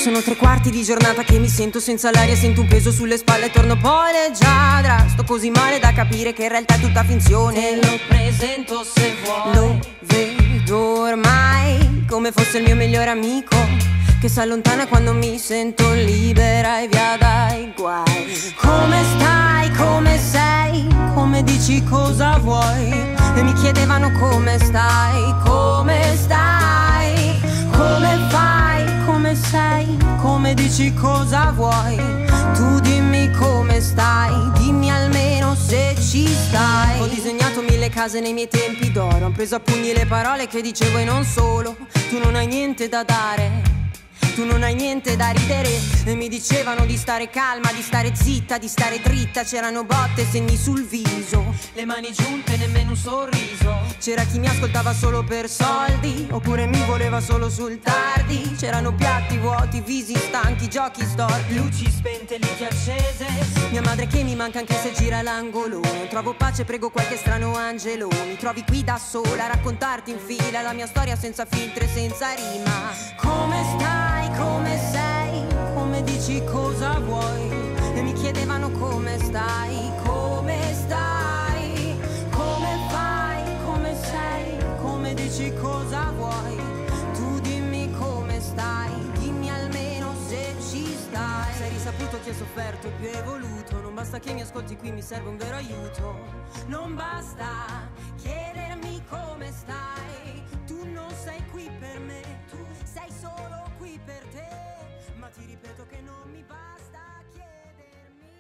Sono 3/4 di giornata che mi sento senza l'aria, sento un peso sulle spalle e torno poi leggiadra. Sto così male da capire che in realtà è tutta finzione. Te lo presento se vuoi. Lo vedo ormai come fosse il mio migliore amico, che si allontana quando mi sento libera e via dai guai. Come stai? Come sei? Come dici cosa vuoi? E mi chiedevano come stai? Come stai? Come fai? Come sei? Come dici cosa vuoi? Tu dimmi come stai, dimmi almeno se ci stai. Ho disegnato 1000 case nei miei tempi d'oro, ho preso a pugni le parole che dicevo e non solo. Tu non hai niente da dare, tu non hai niente da ridere. E mi dicevano di stare calma, di stare zitta, di stare dritta. C'erano botte e segni sul viso, le mani giunte, nemmeno un sorriso. C'era chi mi ascoltava solo per soldi, oppure mi voleva solo sul tardi. C'erano piatti vuoti, visi stanchi, giochi storti, luci spente, liti accese. Mia madre che mi manca anche se gira l'angolo. Non trovo pace, prego qualche strano angelo. Mi trovi qui da sola a raccontarti in fila la mia storia senza filtri e senza rima. Come stai? Come sei? Come dici cosa vuoi? E mi chiedevano come stai? Come stai? Come fai? Come sei? Come dici cosa vuoi? Tu dimmi come stai, dimmi almeno se ci stai. Sei risaputo che ho sofferto e più evoluto. Non basta che mi ascolti qui, mi serve un vero aiuto. Non basta chiedermi come stai. Tu non sei qui per me, tu sei solo qui per te. Ma ti ripeto che non mi basta chiedermi.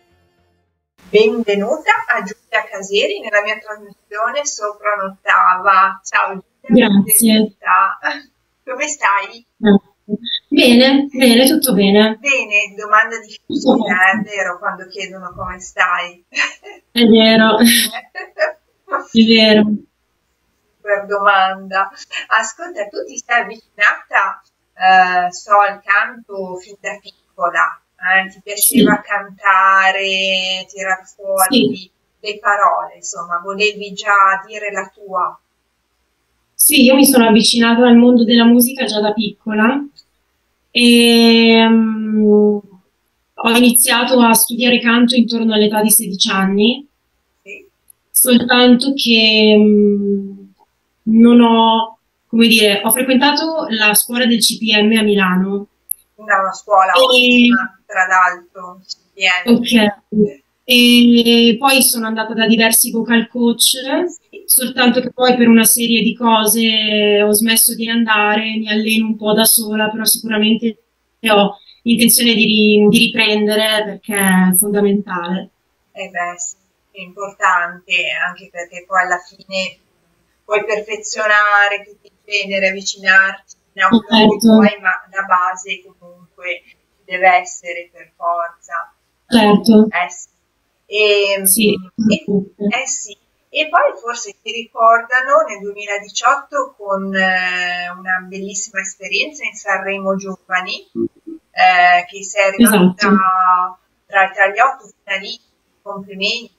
Benvenuta a Giulia Caseri nella mia trasmissione Sopra un'ottava. Ciao Giulia. Grazie. Benvenuta. Come stai? Bene, bene, tutto bene. Bene, domanda difficile, è vero, quando chiedono come stai. È vero, è vero. Per domanda. Ascolta, tu ti sei avvicinata, so, al canto fin da piccola, ti piaceva cantare, tirar fuori le parole, insomma, volevi già dire la tua. Sì, io mi sono avvicinata al mondo della musica già da piccola e ho iniziato a studiare canto intorno all'età di 16 anni, Sì. soltanto che non ho, come dire, ho frequentato la scuola del CPM a Milano. Una scuola ottima, tra l'altro, Ok, e poi sono andata da diversi vocal coach, soltanto che poi per una serie di cose ho smesso di andare, mi alleno un po' da sola, però sicuramente ho intenzione di riprendere perché è fondamentale. beh, sì, è importante, anche perché poi alla fine puoi perfezionare tutti i generi, avvicinarti in quello che Certo, vuoi, ma la base comunque deve essere per forza. certo, Sì. E, sì, sì. E poi forse ti ricordano nel 2018 con una bellissima esperienza in Sanremo Giovani, che sei arrivata esatto, tra gli 8 finalisti. Complimenti.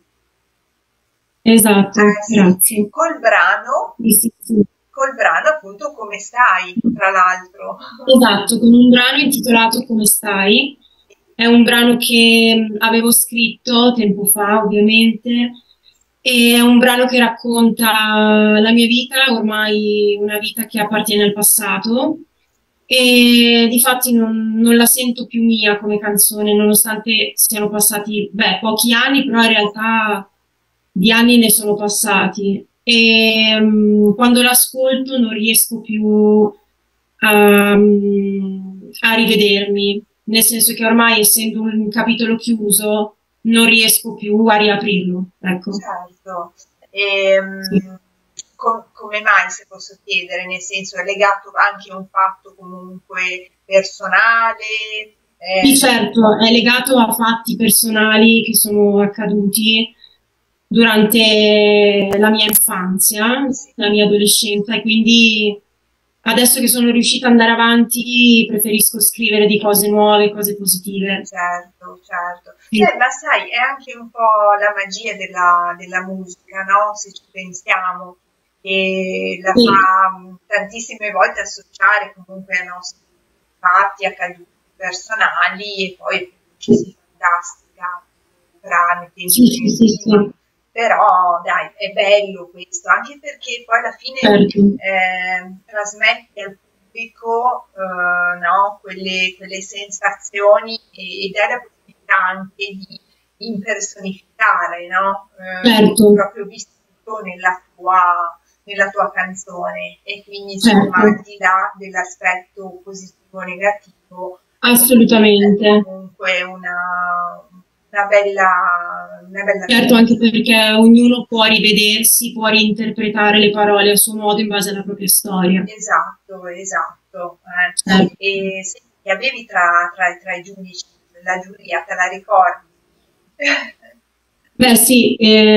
esatto, Sì. grazie. Col brano, Sì. appunto Come stai, tra l'altro. Esatto, con un brano intitolato Come stai? È un brano che avevo scritto tempo fa, ovviamente, e è un brano che racconta la mia vita, ormai una vita che appartiene al passato, e difatti non la sento più mia come canzone, nonostante siano passati, pochi anni, però in realtà di anni ne sono passati. E quando l'ascolto non riesco più a rivedermi, nel senso che ormai essendo un capitolo chiuso non riesco più a riaprirlo, ecco. Certo. Sì. Come mai, se posso chiedere, nel senso è legato anche a un fatto comunque personale? Sì, certo, è legato a fatti personali che sono accaduti durante la mia infanzia, Sì. la mia adolescenza, e quindi adesso che sono riuscita ad andare avanti preferisco scrivere di cose nuove, cose positive. Certo, certo. Sì, Ma sai, è anche un po' la magia della musica, no? Se ci pensiamo, e la sì, fa tantissime volte associare comunque ai nostri fatti accaduti, personali e poi ci si fantastica tramite Sì, sì, sì, sì, però dai, è bello questo, anche perché poi alla fine certo, trasmette al pubblico no, quelle sensazioni e dà la possibilità anche di impersonificare, no? certo, Proprio vissuto nella tua canzone e quindi insomma al certo, di là dell'aspetto positivo o negativo è assolutamente. comunque una bella Certo, cosa. anche perché ognuno può rivedersi, può reinterpretare le parole a suo modo in base alla propria storia. Esatto, esatto. Certo. E senti, avevi tra i giudici la giuria, te la ricordi? Beh, sì,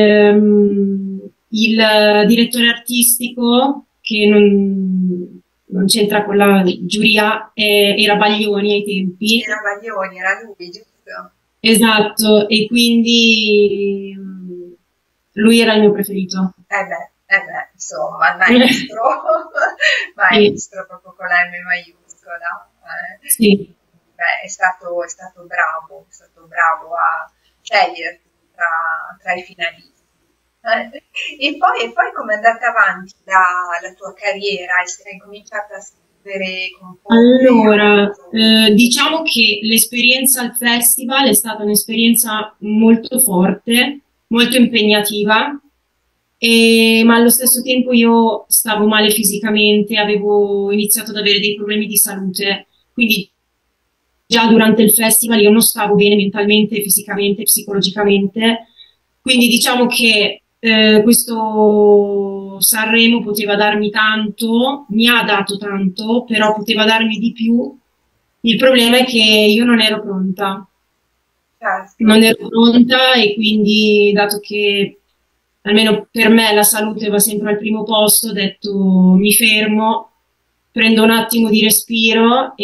il direttore artistico, che non c'entra con la giuria, era Baglioni ai tempi. Era Baglioni, era lui, giusto? Esatto, e quindi lui era il mio preferito. Insomma, il maestro, Sì, maestro proprio con la M maiuscola. sì, Beh, è stato bravo a sceglierti tra i finalisti. E poi come è andata avanti la tua carriera? Hai cominciato a scrivere, comporre allora, altro? diciamo che l'esperienza al festival è stata un'esperienza molto forte, molto impegnativa, ma allo stesso tempo io stavo male fisicamente, avevo iniziato ad avere dei problemi di salute, quindi già durante il festival io non stavo bene mentalmente, fisicamente, psicologicamente, quindi diciamo che questo Sanremo poteva darmi tanto, mi ha dato tanto, però poteva darmi di più. Il problema è che io non ero pronta, Certo, non ero pronta e quindi, dato che almeno per me la salute va sempre al primo posto, ho detto mi fermo, prendo un attimo di respiro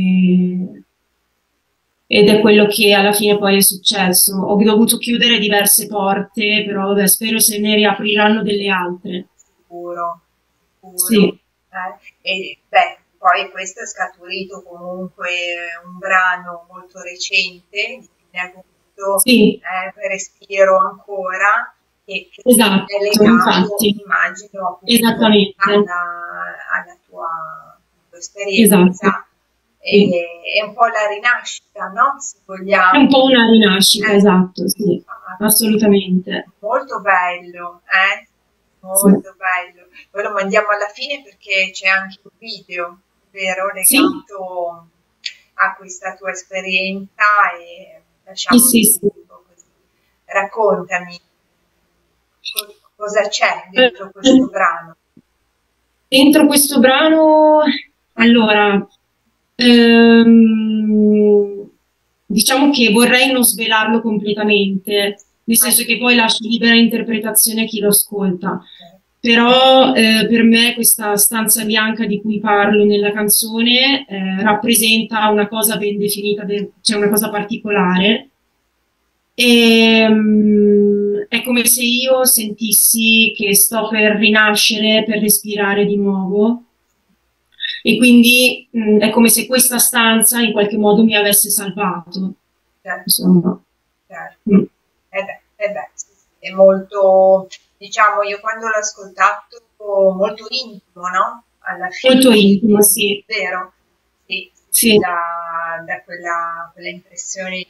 ed è quello che alla fine poi è successo. Ho dovuto chiudere diverse porte, però vabbè, spero se ne riapriranno delle altre. sicuro, sicuro. Sì, E beh, poi questo è scaturito comunque un brano molto recente, di fine agosto, sì, Respiro ancora, che è esatto, legato, infatti, immagino, appunto esattamente, alla tua esatto. esperienza. Sì. È un po' la rinascita, no? Se È un vogliamo. po' una rinascita, esatto, sì, Infatti. assolutamente. Molto bello, Sì, molto bello. Poi lo mandiamo alla fine perché c'è anche un video, vero, sì, legato a questa tua esperienza e sì, lasciamo sì, sì. tutto così. Raccontami cosa c'è Eh, dentro questo brano. Dentro questo brano, allora, diciamo che vorrei non svelarlo completamente, nel senso che poi lascio libera interpretazione a chi lo ascolta. Però per me questa stanza bianca di cui parlo nella canzone rappresenta una cosa ben definita, cioè una cosa particolare. È come se io sentissi che sto per rinascere, per respirare di nuovo. E quindi è come se questa stanza in qualche modo mi avesse salvato. Certo, Insomma. Mm. certo. Sì, sì, è molto, diciamo, io quando l'ho ascoltato, molto intimo, no? Alla Molto fine, intimo, sì. vero? Sì, sì, Sì, da quella impressione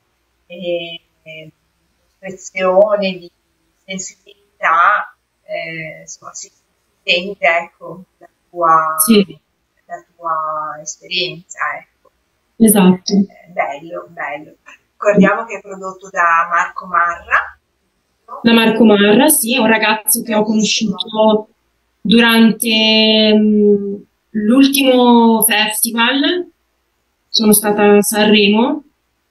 di espressione, di sensibilità, insomma, si sente, ecco, sì, la tua esperienza, ecco. esatto. Bello, bello. Ricordiamo che è prodotto da Marco Marra, no? Da Marco Marra, sì, è un ragazzo che ho Bravissimo. conosciuto durante l'ultimo festival, sono stata a Sanremo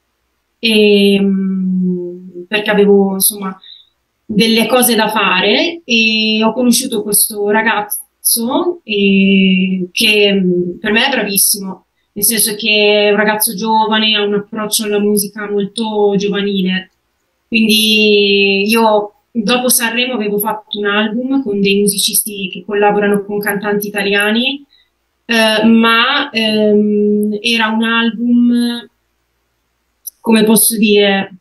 perché avevo insomma delle cose da fare e ho conosciuto questo ragazzo che per me è bravissimo, nel senso che è un ragazzo giovane, ha un approccio alla musica molto giovanile. Quindi io dopo Sanremo avevo fatto un album con dei musicisti che collaborano con cantanti italiani ma era un album, come posso dire,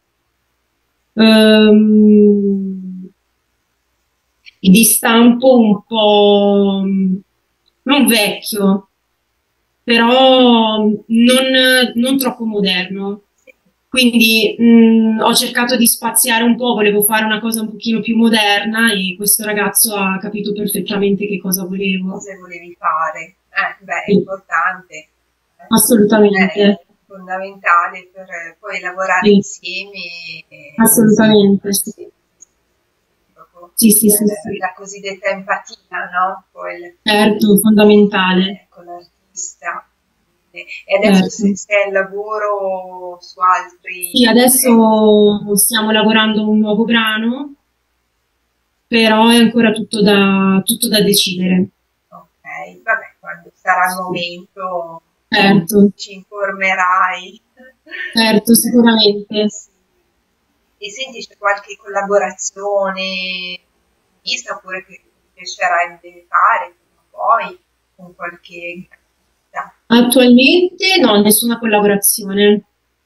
di stampo un po' non vecchio, però non troppo moderno. Quindi ho cercato di spaziare un po', volevo fare una cosa un pochino più moderna e questo ragazzo ha capito perfettamente che cosa volevo. Cosa volevi fare? Beh, è Sì. importante. Assolutamente. È fondamentale per poi lavorare Sì. insieme. Assolutamente, sì. Proprio, Sì, sì, sì, sì. la cosiddetta empatia, no? Poi Certo, fondamentale. con l'artista. E adesso Certo. sei al lavoro su altri... Sì, adesso stiamo lavorando a un nuovo brano, però è ancora tutto da decidere. Ok, vabbè, quando sarà il Sì. momento Certo, ci informerai. certo, sicuramente. Sì. E senti, c'è qualche collaborazione vista oppure che ti piacerebbe fare poi con qualche artista? Attualmente no, nessuna collaborazione,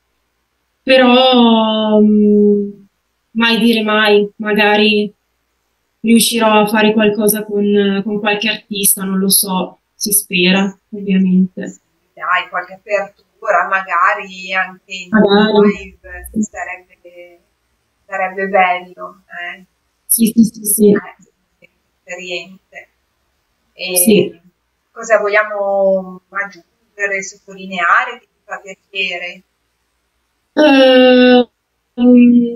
però mai dire mai, magari riuscirò a fare qualcosa con qualche artista, non lo so, si spera, ovviamente. Dai, qualche apertura, magari anche in Magari. live, sarebbe bello, Sì, sì, sì, sì, esperienze. sì. E cosa vogliamo aggiungere, sottolineare che ti fa piacere? Mm,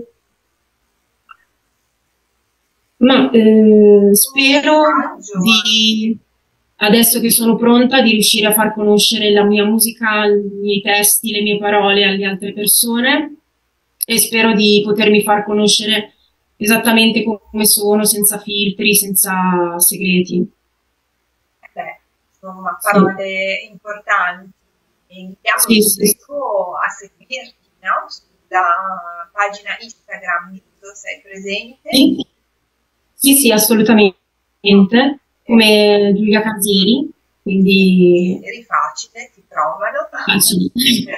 ma Un spero messaggio di, adesso che sono pronta, di riuscire a far conoscere la mia musica, i miei testi, le mie parole alle altre persone e spero di potermi far conoscere esattamente come sono, senza filtri, senza segreti. beh, insomma, Sì, parole importanti. E invitiamo il sì, sì, sì. pubblico a seguirti, no? Sulla pagina Instagram, di cui sei presente. Sì, sì, sì, assolutamente, come Giulia Casieri, quindi Eri facile, ti trovano. facile.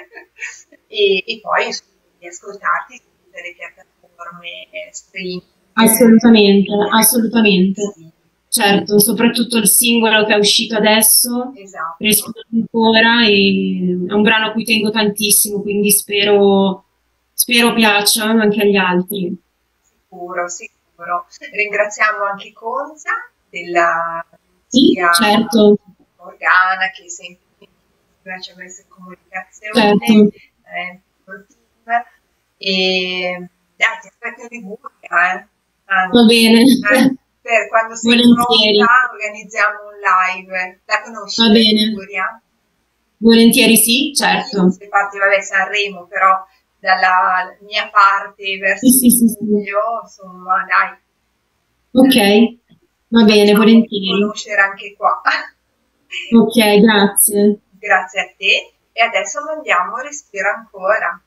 E poi insomma, di ascoltarti su tutte le piattaforme streaming. Assolutamente, assolutamente. Sì, Certo, soprattutto il singolo che è uscito adesso, esatto. Respiro ancora, e è un brano a cui tengo tantissimo, quindi spero piaccia anche agli altri. Sicuro, sicuro. Ringraziamo anche Conza della Sì, sia certo, Morgana che sempre ci ha messo in certo, comunicazione, col team. E dai, ti aspetto in Liguria, va anche. bene, Per quando sei volentieri, pronta organizziamo un live. La conosci va la bene, Liguria? volentieri sì, Sì, certo. se parti, vabbè, Sanremo, però dalla mia parte Sì, verso sì, sì, sì. Giulio, insomma, dai, Ok, va ci bene, facciamo volentieri. conoscere anche qua. Ok, grazie. Grazie a te e adesso mandiamo Respira ancora.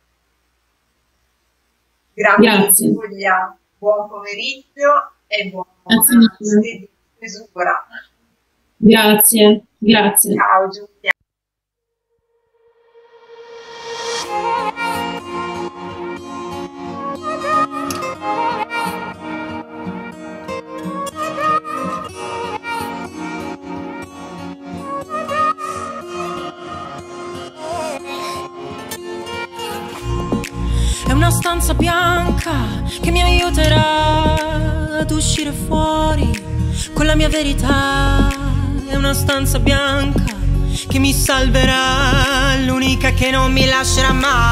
Grazie Grazie. Giulia, buon pomeriggio e buona Grazie mille. stesura. Grazie, grazie. Ciao Giulia. È una stanza bianca che mi aiuterà ad uscire fuori con la mia verità. È una stanza bianca che mi salverà, l'unica che non mi lascerà mai.